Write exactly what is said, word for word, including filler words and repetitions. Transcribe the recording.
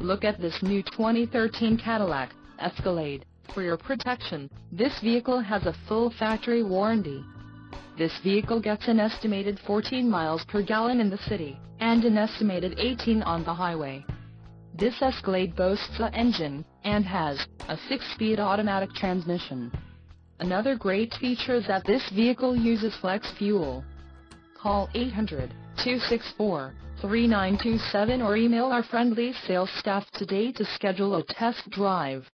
Look at this new twenty thirteen Cadillac Escalade. For your protection, this vehicle has a full factory warranty. This vehicle gets an estimated fourteen miles per gallon in the city, and an estimated eighteen on the highway. This Escalade boasts an engine, and has a six-speed automatic transmission. Another great feature is that this vehicle uses flex fuel. Call eight hundred, two six four, three nine two seven or email our friendly sales staff today to schedule a test drive.